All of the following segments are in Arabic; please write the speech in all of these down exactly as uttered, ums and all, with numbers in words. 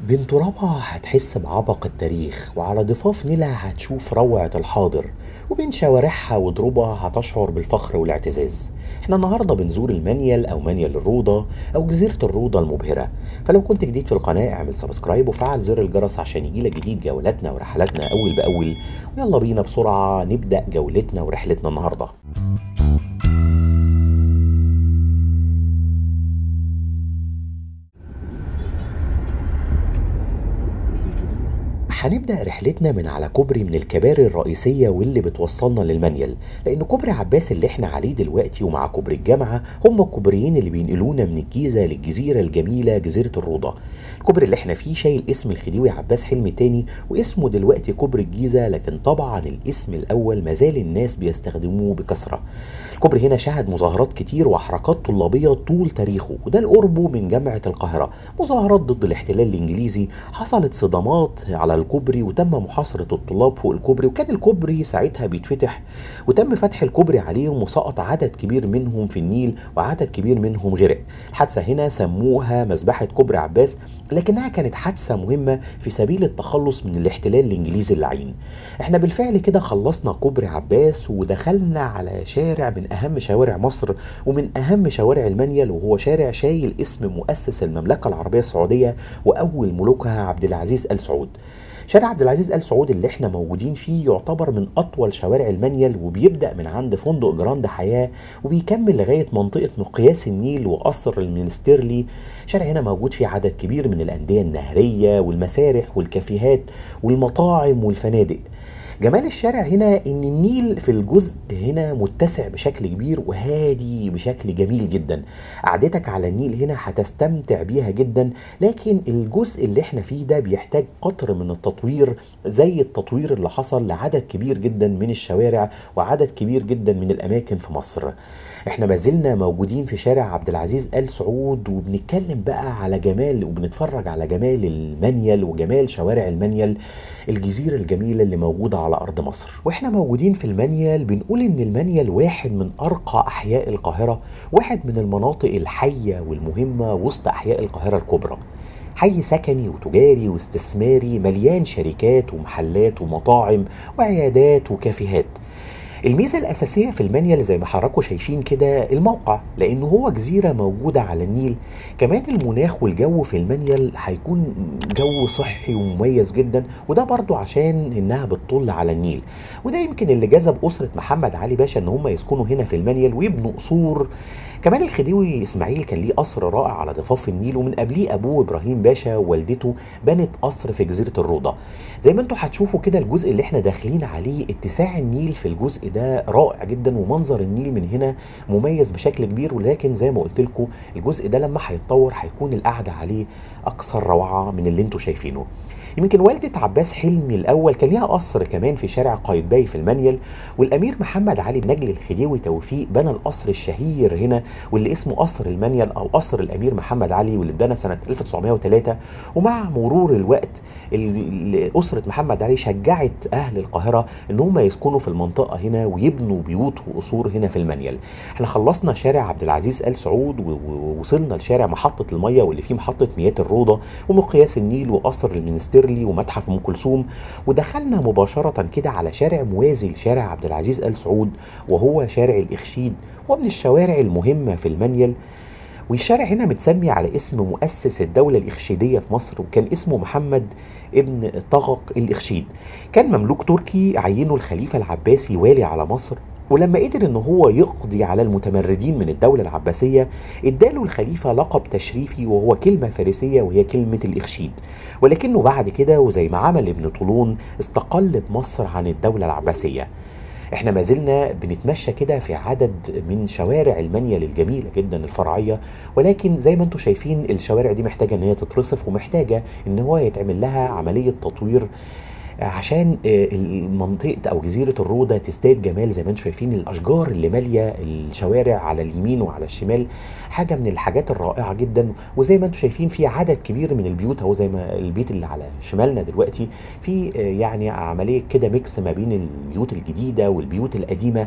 بين ترابها هتحس بعبق التاريخ، وعلى ضفاف نيلها هتشوف روعة الحاضر، وبين شوارعها ودروبها هتشعر بالفخر والاعتزاز. احنا النهاردة بنزور المنيل أو منيل الروضة أو جزيرة الروضة المبهرة. فلو كنت جديد في القناة اعمل سبسكرايب وفعل زر الجرس عشان يجيلك جديد جولاتنا ورحلاتنا أول بأول. ويلا بينا بسرعة نبدأ جولتنا ورحلتنا النهاردة. هنبدأ رحلتنا من على كوبري من الكباري الرئيسية واللي بتوصلنا للمنيل، لأن كوبري عباس اللي احنا عليه دلوقتي ومع كوبري الجامعة هم الكوبريين اللي بينقلونا من الجيزة للجزيرة الجميلة جزيرة الروضة. الكوبري اللي احنا فيه شايل اسم الخديوي عباس حلمي تاني واسمه دلوقتي كوبري الجيزة، لكن طبعا الاسم الأول مازال الناس بيستخدموه بكثرة. الكوبري هنا شهد مظاهرات كتير وحركات طلابية طول تاريخه، وده لقربه من جامعة القاهرة. مظاهرات ضد الاحتلال الإنجليزي، حصلت صدامات على الكوبري وتم محاصرة الطلاب فوق الكوبري، وكان الكوبري ساعتها بيتفتح وتم فتح الكوبري عليهم وسقط عدد كبير منهم في النيل وعدد كبير منهم غرق. الحادثة هنا سموها مذبحة كوبري عباس، لكنها كانت حادثة مهمة في سبيل التخلص من الاحتلال الإنجليزي اللعين. احنا بالفعل كده خلصنا كوبري عباس ودخلنا على شارع من أهم شوارع مصر ومن أهم شوارع المنيل، وهو شارع شايل اسم مؤسس المملكة العربية السعودية وأول ملوكها عبد العزيز آل سعود. شارع عبد العزيز آل سعود اللي احنا موجودين فيه يعتبر من أطول شوارع المنيل، وبيبدأ من عند فندق جراند حياة وبيكمل لغاية منطقة مقياس النيل وقصر المنستيرلي. شارع هنا موجود فيه عدد كبير من الأندية النهرية والمسارح والكافيهات والمطاعم والفنادق. جمال الشارع هنا ان النيل في الجزء هنا متسع بشكل كبير وهادي بشكل جميل جدا. قعدتك على النيل هنا هتستمتع بيها جدا، لكن الجزء اللي احنا فيه ده بيحتاج قطر من التطوير زي التطوير اللي حصل لعدد كبير جدا من الشوارع وعدد كبير جدا من الاماكن في مصر. احنا ما زلنا موجودين في شارع عبد العزيز آل سعود وبنتكلم بقى على جمال وبنتفرج على جمال المنيل وجمال شوارع المنيل، الجزيرة الجميلة اللي موجودة على أرض مصر. وإحنا موجودين في المنيل بنقول إن المنيل واحد من أرقى أحياء القاهرة، واحد من المناطق الحية والمهمة وسط أحياء القاهرة الكبرى. حي سكني وتجاري واستثماري مليان شركات ومحلات ومطاعم وعيادات وكافيهات. الميزة الأساسية في المنيل زي ما حضراتكم شايفين كده الموقع، لأنه هو جزيرة موجودة على النيل. كمان المناخ والجو في المنيل هيكون جو صحي ومميز جدا، وده برضو عشان إنها بتطل على النيل. وده يمكن اللي جذب أسرة محمد علي باشا إن هم يسكنوا هنا في المنيل ويبنوا قصور. كمان الخديوي إسماعيل كان ليه قصر رائع على ضفاف النيل، ومن قبليه أبوه إبراهيم باشا ووالدته بنت قصر في جزيرة الروضة. زي ما انتوا هتشوفوا كده الجزء اللي احنا داخلين عليه اتساع النيل في الجزء ده رائع جدا، ومنظر النيل من هنا مميز بشكل كبير. ولكن زي ما قلت لكم الجزء ده لما هيتطور هيكون القعده عليه اكثر روعه من اللي انتوا شايفينه. يمكن والدة عباس حلمي الأول كان ليها قصر كمان في شارع قايتباي في المنيل، والأمير محمد علي بن الخديوي توفيق بنى القصر الشهير هنا واللي اسمه قصر المنيل أو قصر الأمير محمد علي، واللي اتبنى سنة ألف وتسعمائة وثلاثة. ومع مرور الوقت أسرة محمد علي شجعت أهل القاهرة إن هم يسكنوا في المنطقة هنا ويبنوا بيوت وقصور هنا في المنيل. احنا خلصنا شارع عبد العزيز آل سعود ووصلنا لشارع محطة المية واللي فيه محطة مياه الروضة ومقياس النيل وقصر المنستير ومتحف ام كلثوم، ودخلنا مباشره كده على شارع موازي لشارع عبد العزيز آل سعود وهو شارع الاخشيد، ومن الشوارع المهمه في المنيل. والشارع هنا متسمي على اسم مؤسس الدوله الاخشيديه في مصر، وكان اسمه محمد ابن طغق الاخشيد. كان مملوك تركي عينه الخليفه العباسي والي على مصر، ولما قدر ان هو يقضي على المتمردين من الدولة العباسية اداله الخليفة لقب تشريفي وهو كلمة فارسية وهي كلمة الإخشيد. ولكنه بعد كده وزي ما عمل ابن طولون استقل بمصر عن الدولة العباسية. احنا ما زلنا بنتمشى كده في عدد من شوارع المنيل الجميلة جدا الفرعية، ولكن زي ما انتم شايفين الشوارع دي محتاجة ان هي تترصف ومحتاجة ان هو يتعمل لها عملية تطوير عشان المنطقة أو جزيرة الروضة تزداد جمال. زي ما انتم شايفين الأشجار اللي مالية الشوارع على اليمين وعلى الشمال حاجة من الحاجات الرائعة جدا. وزي ما انتم شايفين في عدد كبير من البيوت، اهو زي ما البيت اللي على شمالنا دلوقتي في يعني عملية كده ميكس ما بين البيوت الجديدة والبيوت القديمة.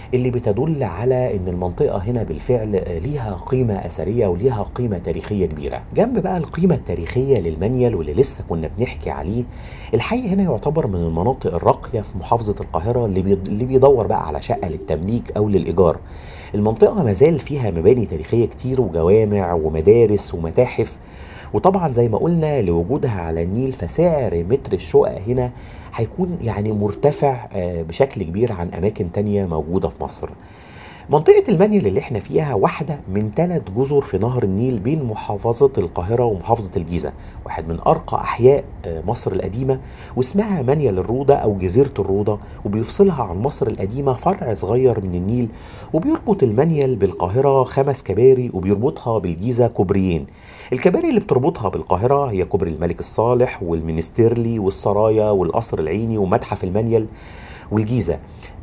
اللي بتدل على ان المنطقة هنا بالفعل ليها قيمة اثرية وليها قيمة تاريخية كبيرة. جنب بقى القيمة التاريخية للمنيل واللي لسه كنا بنحكي عليه، الحي هنا يعتبر من المناطق الراقية في محافظة القاهرة اللي اللي بيدور بقى على شقة للتمليك او للايجار. المنطقة مازال فيها مباني تاريخية كتير وجوامع ومدارس ومتاحف، وطبعا زي ما قلنا لوجودها على النيل فسعر متر الشقق هنا هيكون يعني مرتفع بشكل كبير عن أماكن تانية موجودة في مصر. منطقة المنيل اللي احنا فيها واحدة من ثلاث جزر في نهر النيل بين محافظة القاهرة ومحافظة الجيزة، واحد من أرقى أحياء مصر القديمة، واسمها منيل الروضة أو جزيرة الروضة، وبيفصلها عن مصر القديمة فرع صغير من النيل، وبيربط المنيل بالقاهرة خمس كباري وبيربطها بالجيزة كوبريين. الكباري اللي بتربطها بالقاهرة هي كوبري الملك الصالح والمنستيرلي والسرايا والقصر العيني ومتحف المنيل، والجيزة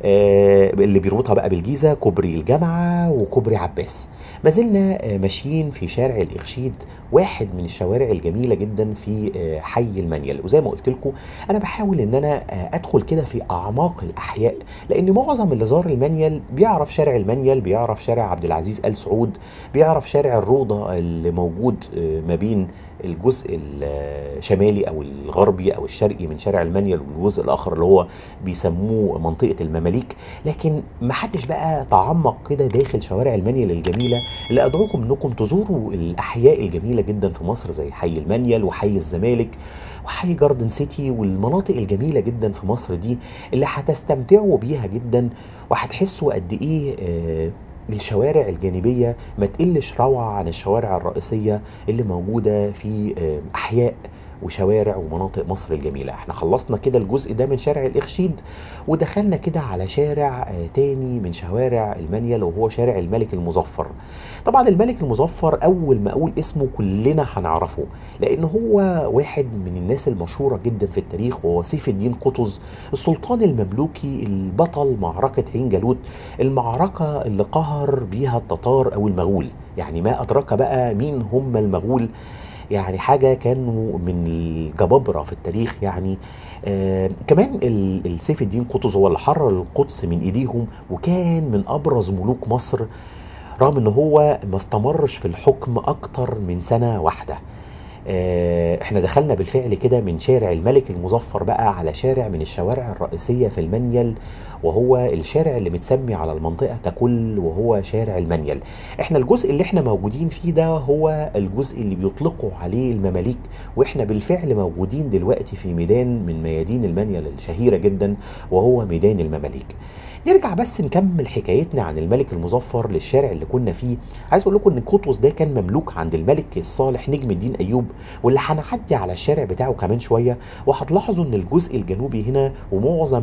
آه اللي بيربطها بقى بالجيزة كوبري الجامعة وكوبري عباس. ما زلنا آه ماشيين في شارع الإخشيد، واحد من الشوارع الجميلة جدا في آه حي المنيل. وزي ما قلت لكم أنا بحاول إن أنا آه أدخل كده في أعماق الأحياء، لأن معظم اللي زار المنيل بيعرف شارع المنيل، بيعرف شارع عبد العزيز آل سعود، بيعرف شارع الروضة اللي موجود آه ما بين الجزء الشمالي او الغربي او الشرقي من شارع المنيل، والجزء الاخر اللي هو بيسموه منطقه المماليك. لكن ما حدش بقى تعمق كده داخل شوارع المنيل الجميله، اللي ادعوكم انكم تزوروا الاحياء الجميله جدا في مصر زي حي المنيل وحي الزمالك وحي جاردن سيتي، والمناطق الجميله جدا في مصر دي اللي هتستمتعوا بيها جدا، وهتحسوا قد ايه آه الشوارع الجانبية ما تقلش روعة عن الشوارع الرئيسية اللي موجودة في أحياء وشوارع ومناطق مصر الجميلة. احنا خلصنا كده الجزء ده من شارع الإخشيد، ودخلنا كده على شارع تاني من شوارع المنيل وهو شارع الملك المظفر. طبعا الملك المظفر أول ما أقول اسمه كلنا هنعرفه، لأن هو واحد من الناس المشهورة جدا في التاريخ، وهو سيف الدين قطز السلطان المملوكي البطل معركة عين جالوت، المعركة اللي قهر بيها التتار أو المغول. يعني ما أدرك بقى مين هم المغول، يعني حاجة كانوا من الجبابرة في التاريخ يعني. آه كمان السيف الدين قطز هو اللي حرر القدس من ايديهم، وكان من ابرز ملوك مصر، رغم ان هو ما استمرش في الحكم اكتر من سنة واحدة. آه احنا دخلنا بالفعل كده من شارع الملك المظفر بقى على شارع من الشوارع الرئيسية في المنيل، وهو الشارع اللي متسمي على المنطقة ككل، وهو شارع المنيل. احنا الجزء اللي احنا موجودين فيه ده هو الجزء اللي بيطلقوا عليه المماليك، واحنا بالفعل موجودين دلوقتي في ميدان من ميادين المنيل الشهيرة جدا، وهو ميدان المماليك. نرجع بس نكمل حكايتنا عن الملك المظفر للشارع اللي كنا فيه. عايز اقول لكم ان قطز ده كان مملوك عند الملك الصالح نجم الدين ايوب، واللي هنعدي على الشارع بتاعه كمان شويه، وهتلاحظوا ان الجزء الجنوبي هنا ومعظم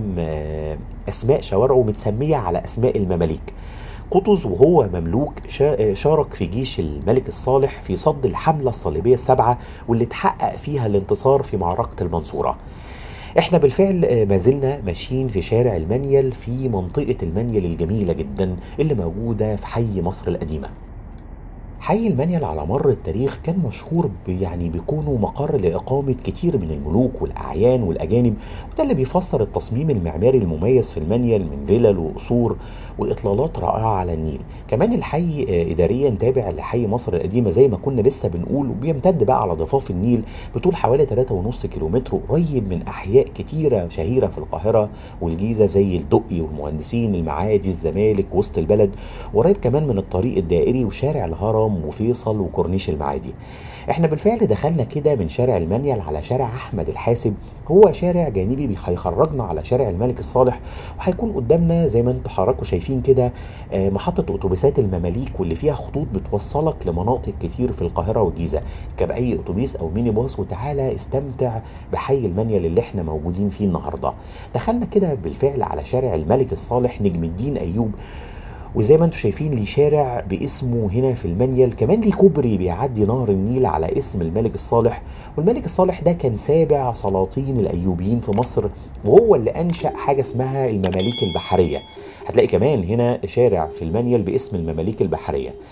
اسماء شوارعه متسميه على اسماء المماليك. قطز وهو مملوك شارك في جيش الملك الصالح في صد الحمله الصليبيه السبعه، واللي اتحقق فيها الانتصار في معركه المنصوره. احنا بالفعل ما زلنا ماشيين في شارع المنيل في منطقة المنيل الجميلة جدا اللي موجودة في حي مصر القديمة. حي المنيل على مر التاريخ كان مشهور يعني بيكونوا مقر لإقامة كتير من الملوك والأعيان والأجانب، وده اللي بيفسر التصميم المعماري المميز في المنيل من فيلل وقصور وإطلالات رائعة على النيل. كمان الحي إداريا تابع لحي مصر القديمة زي ما كنا لسه بنقول، وبيمتد بقى على ضفاف النيل بطول حوالي ثلاثة ونص كيلومتر، قريب من أحياء كتيرة شهيرة في القاهرة والجيزة زي الدقي والمهندسين، المعادي، الزمالك، وسط البلد، وقريب كمان من الطريق الدائري وشارع الهرم وفيصل وكورنيش المعادي. احنا بالفعل دخلنا كده من شارع المنيل على شارع احمد الحاسب، هو شارع جانبي هيخرجنا على شارع الملك الصالح، وهيكون قدامنا زي ما انتم حضراتكم شايفين كده محطة اتوبيسات المماليك، واللي فيها خطوط بتوصلك لمناطق كتير في القاهرة والجيزة. ركب اي اتوبيس او ميني باص وتعالى استمتع بحي المنيل اللي احنا موجودين فيه النهارده. دخلنا كده بالفعل على شارع الملك الصالح نجم الدين ايوب، وزي ما انتم شايفين ليه شارع باسمه هنا في المنيل، كمان ليه كوبري بيعدي نهر النيل على اسم الملك الصالح. والملك الصالح ده كان سابع سلاطين الايوبيين في مصر، وهو اللي انشأ حاجة اسمها المماليك البحرية. هتلاقي كمان هنا شارع في المنيل باسم المماليك البحرية.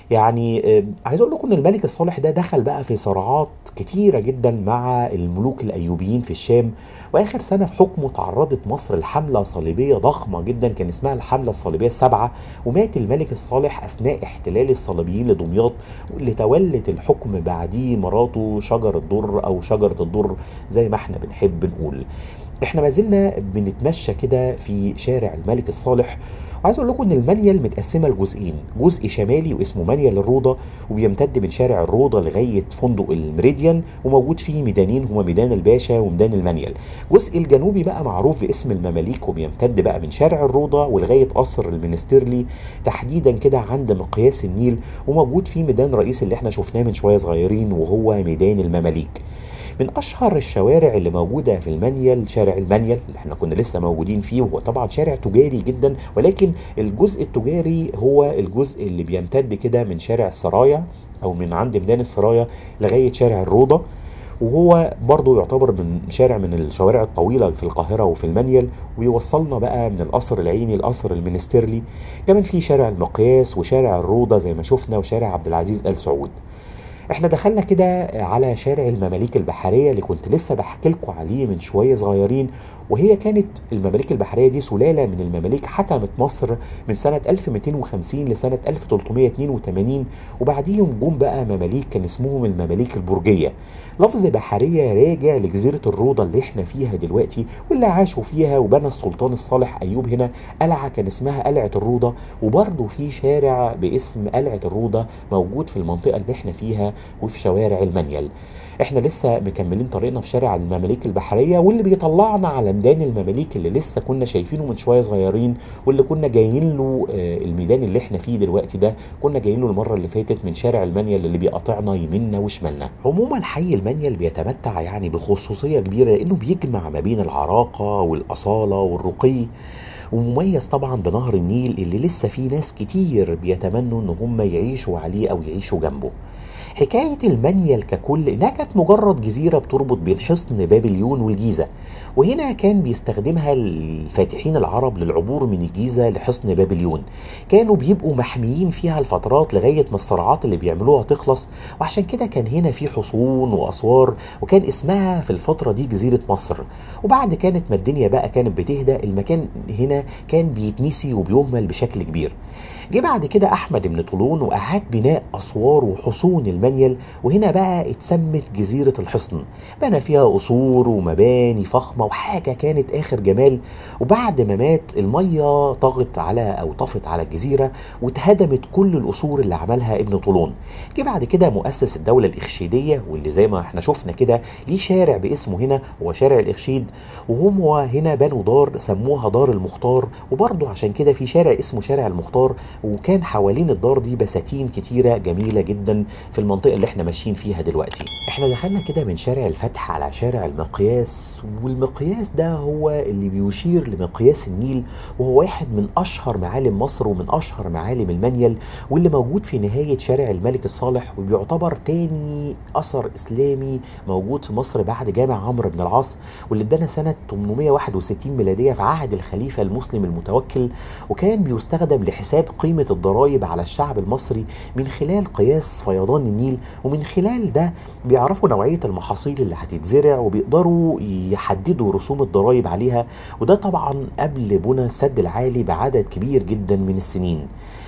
يعني آه، عايز اقول لكم ان الملك الصالح ده دخل بقى في صراعات كتيرة جدا مع الملوك الايوبيين في الشام. واخر سنة في حكمه تعرضت مصر لحملة صليبية ضخمة جدا كان اسمها الحملة الصليبية السبعة، ومات الملك الصالح اثناء احتلال الصليبيين لدمياط، واللي تولت الحكم بعديه مراته شجر الدر او شجرة الدر زي ما احنا بنحب نقول. احنا ما زلنا بنتمشى كده في شارع الملك الصالح، وعايز اقول لكم ان المنيل متقسمه لجزئين، جزء شمالي واسمه منيل الروضه وبيمتد من شارع الروضه لغايه فندق المريديان، وموجود فيه ميدانين هما ميدان الباشا وميدان المنيل. الجزء الجنوبي بقى معروف باسم المماليك وبيمتد بقى من شارع الروضه ولغايه قصر المنستيرلي تحديدا كده عند مقياس النيل، وموجود فيه ميدان رئيس اللي احنا شفناه من شويه صغيرين وهو ميدان المماليك. من اشهر الشوارع اللي موجوده في المنيل شارع المنيل اللي احنا كنا لسه موجودين فيه، وهو طبعا شارع تجاري جدا، ولكن الجزء التجاري هو الجزء اللي بيمتد كده من شارع السرايا او من عند ميدان السرايا لغايه شارع الروضه، وهو برضه يعتبر من شارع من الشوارع الطويله في القاهره وفي المنيل، ويوصلنا بقى من القصر العيني لقصر المنستيرلي. كمان في شارع المقياس وشارع الروضه زي ما شفنا وشارع عبد العزيز ال سعود. احنا دخلنا كده على شارع المماليك البحرية اللي كنت لسه بحكي لكم عليه من شوية صغيرين، وهي كانت المماليك البحرية دي سلالة من المماليك حكمت مصر من سنة ألف ومئتين وخمسين لسنة ألف وثلاثمئة واثنين وثمانين، وبعديهم جم بقى مماليك كان اسمهم المماليك البرجية. لفظ بحرية راجع لجزيرة الروضة اللي احنا فيها دلوقتي واللي عاشوا فيها، وبنى السلطان الصالح أيوب هنا قلعة كان اسمها قلعة الروضة، وبرضه في شارع باسم قلعة الروضة موجود في المنطقة اللي احنا فيها وفي شوارع المنيل. احنا لسه مكملين طريقنا في شارع المماليك البحريه، واللي بيطلعنا على ميدان المماليك اللي لسه كنا شايفينه من شويه صغيرين، واللي كنا جايين له آه، الميدان اللي احنا فيه دلوقتي ده كنا جايين له المره اللي فاتت من شارع المنيل اللي بيقاطعنا يميننا وشمالنا. عموما حي المنيل بيتمتع يعني بخصوصيه كبيره لانه بيجمع ما بين العراقه والاصاله والرقي، ومميز طبعا بنهر النيل اللي لسه فيه ناس كتير بيتمنوا ان هم يعيشوا عليه او يعيشوا جنبه. حكاية المنيل ككل إنها كانت مجرد جزيرة بتربط بين حصن بابليون والجيزة، وهنا كان بيستخدمها الفاتحين العرب للعبور من الجيزة لحصن بابليون. كانوا بيبقوا محميين فيها الفترات لغاية ما الصراعات اللي بيعملوها تخلص، وعشان كده كان هنا في حصون وأسوار، وكان اسمها في الفترة دي جزيرة مصر. وبعد كانت ما الدنيا بقى كانت بتهدى المكان هنا كان بيتنسي وبيهمل بشكل كبير. جه بعد كده أحمد بن طولون وأعاد بناء أسوار وحصون المنيل، وهنا بقى اتسمت جزيرة الحصن، بنى فيها قصور ومباني فخمة وحاجة كانت آخر جمال. وبعد ما مات المية طغت على أو طفت على الجزيرة واتهدمت كل القصور اللي عملها ابن طولون. جه بعد كده مؤسس الدولة الإخشيدية، واللي زي ما احنا شفنا كده ليه شارع باسمه هنا هو شارع الإخشيد، وهم هنا بنوا دار سموها دار المختار، وبرضه عشان كده في شارع اسمه شارع المختار، وكان حوالين الدار دي بساتين كتيرة جميلة جدا في المنطقة اللي احنا ماشيين فيها دلوقتي. احنا دخلنا كده من شارع الفتح على شارع المقياس، والمقياس ده هو اللي بيشير لمقياس النيل، وهو واحد من اشهر معالم مصر ومن اشهر معالم المنيل، واللي موجود في نهاية شارع الملك الصالح، وبيعتبر تاني اثر اسلامي موجود في مصر بعد جامع عمرو بن العاص، واللي اتبنى سنة ثمانمئة وواحد وستين ميلادية في عهد الخليفة المسلم المتوكل، وكان بيستخدم لحساب قيمة الضرائب على الشعب المصري من خلال قياس فيضان النيل، ومن خلال ده بيعرفوا نوعية المحاصيل اللي هتتزرع وبيقدروا يحددوا رسوم الضرائب عليها، وده طبعا قبل بنى السد العالي بعدد كبير جدا من السنين.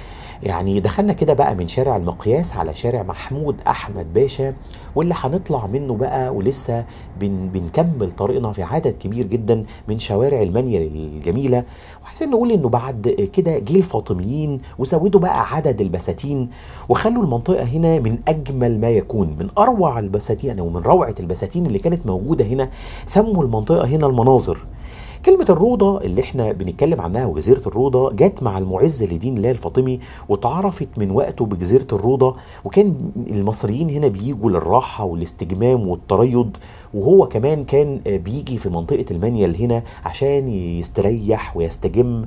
يعني دخلنا كده بقى من شارع المقياس على شارع محمود أحمد باشا، واللي هنطلع منه بقى ولسه بن بنكمل طريقنا في عدد كبير جدا من شوارع المنيل الجميلة. وعايزين نقول انه بعد كده جه الفاطميين وزودوا بقى عدد البساتين، وخلوا المنطقة هنا من أجمل ما يكون، من أروع البساتين أو من روعة البساتين اللي كانت موجودة هنا. سموا المنطقة هنا المناظر. كلمة الروضة اللي احنا بنتكلم عنها وجزيرة الروضة جت مع المعز لدين الله الفاطمي، واتعرفت من وقته بجزيرة الروضة، وكان المصريين هنا بيجوا للراحة والاستجمام والتريض، وهو كمان كان بيجي في منطقة المنيل هنا عشان يستريح ويستجم،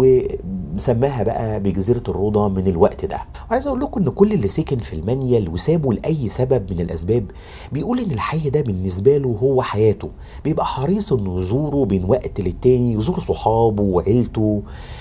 وسماها بقى بجزيرة الروضة من الوقت ده. وعايز اقول لكم ان كل اللي سكن في المنيل وسابه لأي سبب من الأسباب بيقول ان الحي ده بالنسبة له هو حياته، بيبقى حريص انه يزوره بين وقت للتاني، يزور صحابه وعيلته.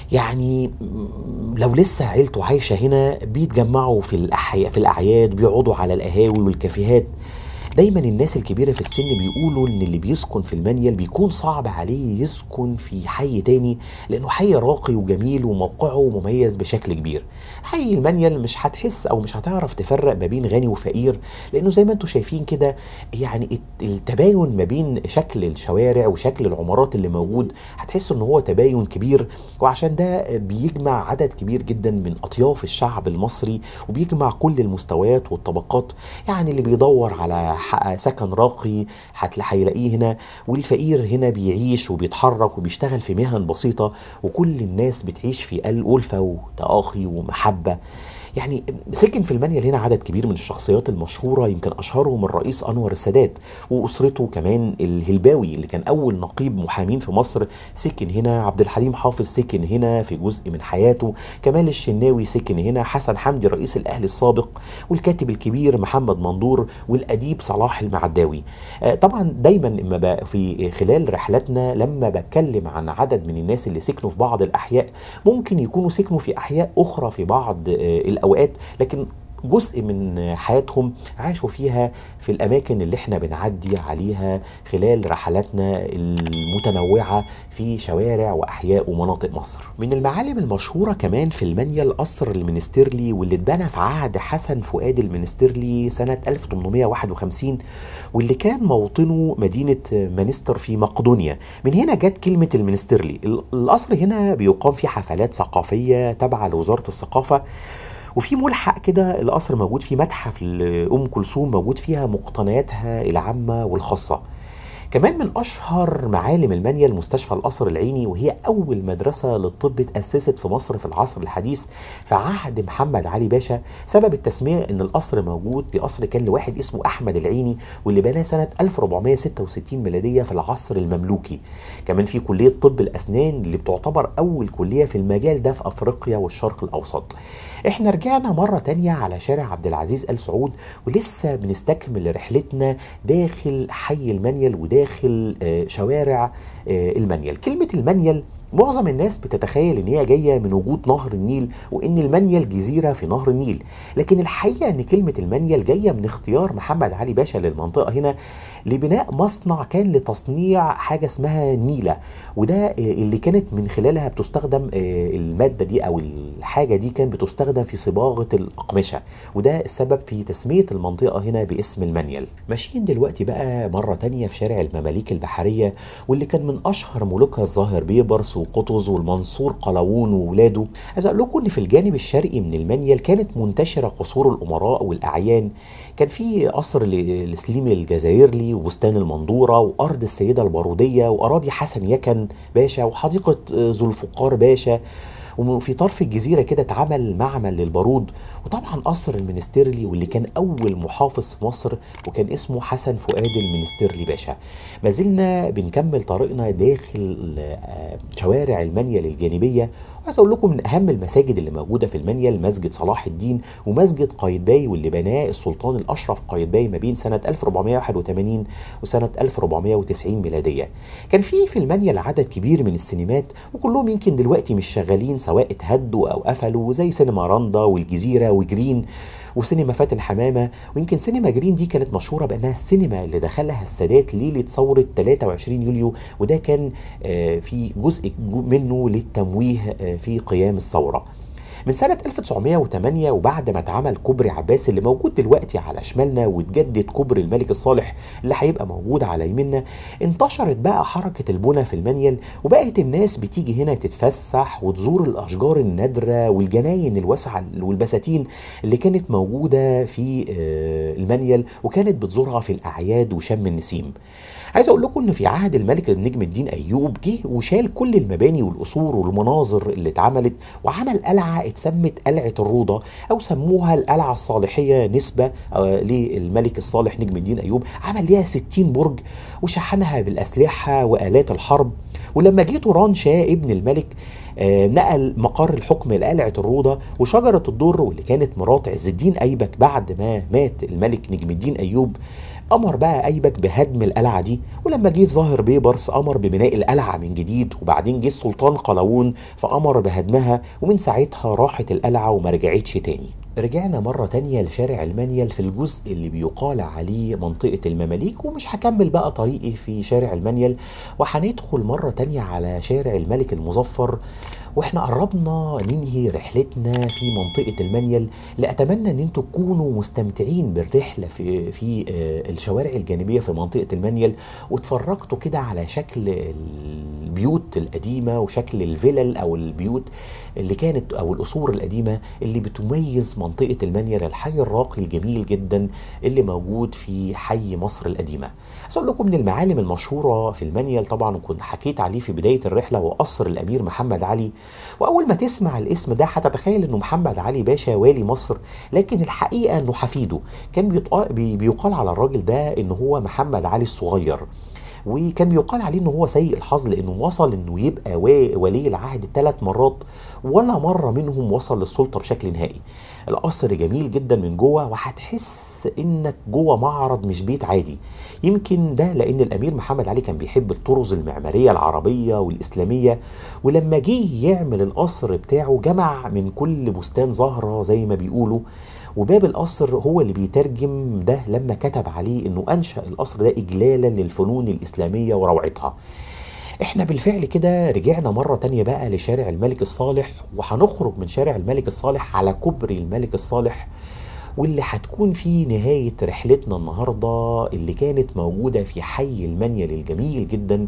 يعني م- لو لسه عيلته عايشة هنا بيتجمعوا في الأحياء في الأعياد، بيقعدوا على القهاوي والكافيهات. دايما الناس الكبيرة في السن بيقولوا ان اللي بيسكن في المنيل بيكون صعب عليه يسكن في حي تاني، لانه حي راقي وجميل وموقعه مميز بشكل كبير. حي المنيل مش هتحس او مش هتعرف تفرق ما بين غني وفقير، لانه زي ما انتم شايفين كده، يعني الت- التباين ما بين شكل الشوارع وشكل العمارات اللي موجود هتحس ان هو تباين كبير. وعشان ده بيجمع عدد كبير جدا من اطياف الشعب المصري، وبيجمع كل المستويات والطبقات. يعني اللي بيدور على ح- سكن راقي هتلا- هيلاقيه هنا، والفقير هنا بيعيش وبيتحرك وبيشتغل في مهن بسيطة، وكل الناس بتعيش في ألفة وتآخي ومحبة. يعني سكن في المنيل هنا عدد كبير من الشخصيات المشهورة، يمكن أشهرهم الرئيس أنور السادات وأسرته، كمان الهلباوي اللي كان أول نقيب محامين في مصر سكن هنا، عبد الحليم حافظ سكن هنا في جزء من حياته، كمال الشناوي سكن هنا، حسن حمدي رئيس الأهلي السابق، والكاتب الكبير محمد منظور، والأديب صلاح المعداوي. آه، طبعا دايما اما بقى في خلال رحلاتنا لما بتكلم عن عدد من الناس اللي سكنوا في بعض الأحياء، ممكن يكونوا سكنوا في أحياء أخرى في بعض آه، الأوقات، لكن جزء من حياتهم عاشوا فيها في الأماكن اللي احنا بنعدي عليها خلال رحلاتنا المتنوعة في شوارع وأحياء ومناطق مصر. من المعالم المشهورة كمان في المنيل قصر المنستيرلي، واللي اتبنى في عهد حسن فؤاد المنستيرلي سنة ألف وثمانمائة وواحد وخمسين، واللي كان موطنه مدينة مانستر في مقدونيا. من هنا جت كلمة المنستيرلي. القصر هنا بيقام فيه حفلات ثقافية تابعة لوزارة الثقافة، وفي ملحق كده القصر موجود فيه متحف لأم كلثوم موجود فيها مقتنياتها العامة والخاصة. كمان من أشهر معالم المنيل مستشفى القصر العيني، وهي أول مدرسة للطب اتأسست في مصر في العصر الحديث في عهد محمد علي باشا. سبب التسمية إن القصر موجود بقصر كان لواحد اسمه أحمد العيني، واللي بناه سنة ألف وأربعمائة وستة وستين ميلادية في العصر المملوكي. كمان في كلية طب الأسنان اللي بتعتبر أول كلية في المجال ده في أفريقيا والشرق الأوسط. احنا رجعنا مرة تانية على شارع عبد العزيز آل سعود، ولسه بنستكمل رحلتنا داخل حي المنيل وداخل آه، شوارع آه، المنيل. كلمة المنيل معظم الناس بتتخيل ان هي جايه من وجود نهر النيل، وان المنيل جزيره في نهر النيل، لكن الحقيقه ان كلمه المنيل جايه من اختيار محمد علي باشا للمنطقه هنا لبناء مصنع كان لتصنيع حاجه اسمها نيله، وده آه، اللي كانت من خلالها بتستخدم آه، الماده دي او الحاجه دي كانت بتستخدم في صباغه الاقمشه، وده السبب في تسميه المنطقه هنا باسم المنيل. ماشيين دلوقتي بقى مره تانية في شارع المماليك البحريه، واللي كان من اشهر ملوكها الظاهر بيبرس وقطز والمنصور قلاوون وولاده. عايز اقول لكم ان في الجانب الشرقي من المنيل كانت منتشره قصور الامراء والاعيان. كان في قصر ل- لسليم الجزائرلي وبستان المندوره وارض السيده الباروديه واراضي حسن يكن باشا وحديقه آه، ذو الفقار باشا. وفي طرف الجزيرة كده اتعمل معمل للبارود، وطبعا قصر المنستيرلي واللي كان أول محافظ في مصر وكان اسمه حسن فؤاد المنستيرلي باشا. ما زلنا بنكمل طريقنا داخل آه، شوارع المنيل الجانبية. وعايز أقول لكم من أهم المساجد اللي موجودة في المنيل مسجد صلاح الدين ومسجد قايتباي، واللي بناه السلطان الأشرف قايتباي ما بين سنة ألف وأربعمائة وواحد وثمانين وسنة ألف وأربعمائة وتسعين ميلادية. كان في في المنيل عدد كبير من السينمات، وكلهم يمكن دلوقتي مش شغالين، سواء اتهدوا او قفلوا، زي سينما رندا والجزيره وجرين وسينما فاتن حمامه. ويمكن سينما جرين دي كانت مشهوره بانها السينما اللي دخلها السادات ليله ثوره ثلاثة وعشرين يوليو، وده كان آه، في جزء منه للتمويه آه، في قيام الثوره. من سنة ألف وتسعمائة وثمانية وبعد ما اتعمل كوبري عباس اللي موجود دلوقتي على شمالنا، واتجدد كوبري الملك الصالح اللي هيبقى موجود على يميننا، انتشرت بقى حركة البنى في المنيل، وبقت الناس بتيجي هنا تتفسح وتزور الأشجار النادرة والجناين الواسعة والبساتين اللي كانت موجودة في آه، المنيل، وكانت بتزورها في الأعياد وشم النسيم. عايز اقول لكم ان في عهد الملك النجم الدين ايوب جه وشال كل المباني والقصور والمناظر اللي اتعملت، وعمل قلعه اتسمت قلعه الروضه، او سموها القلعه الصالحيه نسبه آه للملك الصالح نجم الدين ايوب. عمل ليها ستين برج وشحنها بالاسلحه والات الحرب. ولما جه توران شاه ابن الملك آه نقل مقر الحكم لقلعه الروضه، وشجره الدر واللي كانت مرات عز الدين ايبك بعد ما مات الملك نجم الدين ايوب امر بقى ايبك بهدم القلعه دي، ولما جه الظاهر بيبرس امر ببناء القلعه من جديد، وبعدين جه السلطان قلاوون فامر بهدمها، ومن ساعتها راحت القلعه وما رجعتش تاني. رجعنا مرة تانية لشارع المنيل في الجزء اللي بيقال عليه منطقة المماليك، ومش هكمل بقى طريقي في شارع المنيل، وهندخل مرة تانية على شارع الملك المظفر. واحنا قربنا ننهي رحلتنا في منطقة المنيل، اللي اتمنى ان انتوا تكونوا مستمتعين بالرحلة في في آه، الشوارع الجانبية في منطقة المنيل، واتفرجتوا كده على شكل البيوت القديمة وشكل الفلل او البيوت اللي كانت او القصور القديمة اللي بتميز منطقة المنيل، الحي الراقي الجميل جدا اللي موجود في حي مصر القديمة. عايز اقول لكم من المعالم المشهورة في المنيل طبعا، وكنت حكيت عليه في بداية الرحلة، هو قصر الامير محمد علي. واول ما تسمع الاسم ده هتتخيل انه محمد علي باشا والي مصر، لكن الحقيقة انه حفيده. كان بيطق- بي- بيقال على الراجل ده انه هو محمد علي الصغير، وكان بيقال عليه انه هو سيء الحظ لانه وصل انه يبقى وا- ولي العهد ثلاث مرات، ولا مره منهم وصل للسلطه بشكل نهائي. القصر جميل جدا من جوه، وهتحس انك جوه معرض مش بيت عادي. يمكن ده لان الامير محمد علي كان بيحب الطرز المعماريه العربيه والاسلاميه، ولما جه يعمل القصر بتاعه جمع من كل بستان زهره زي ما بيقولوا. وباب القصر هو اللي بيترجم ده لما كتب عليه انه انشأ القصر ده اجلالا للفنون الاسلامية وروعتها. احنا بالفعل كده رجعنا مرة تانية بقى لشارع الملك الصالح، وهنخرج من شارع الملك الصالح على كوبري الملك الصالح، واللي هتكون في نهاية رحلتنا النهاردة، اللي كانت موجودة في حي المنيل الجميل جدا،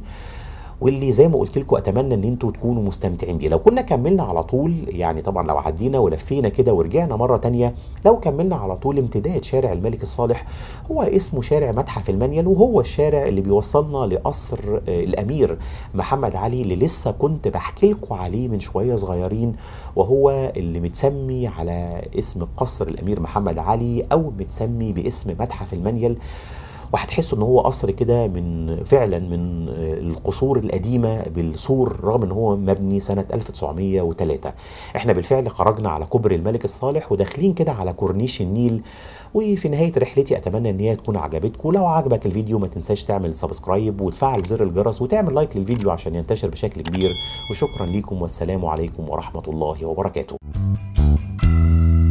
واللي زي ما قلت لكم اتمنى ان انتوا تكونوا مستمتعين بيه. لو كنا كملنا على طول، يعني طبعا لو عدينا ولفينا كده ورجعنا مره تانية، لو كملنا على طول امتداد شارع الملك الصالح، هو اسمه شارع متحف المنيل، وهو الشارع اللي بيوصلنا لقصر آه، الامير محمد علي، اللي لسه كنت بحكي لكم عليه من شويه صغيرين، وهو اللي متسمي على اسم قصر الامير محمد علي، او متسمي باسم متحف المنيل. وهتحسوا ان هو قصر كده من فعلا من آه، القصور القديمه بالسور، رغم ان هو مبني سنه ألف وتسعمية وتلاتة. احنا بالفعل خرجنا على كوبري الملك الصالح وداخلين كده على كورنيش النيل. وفي نهايه رحلتي اتمنى ان هي تكون عجبتكم. لو عجبك الفيديو ما تنساش تعمل سبسكرايب وتفعل زر الجرس وتعمل لايك للفيديو عشان ينتشر بشكل كبير. وشكرا ليكم والسلام عليكم ورحمه الله وبركاته.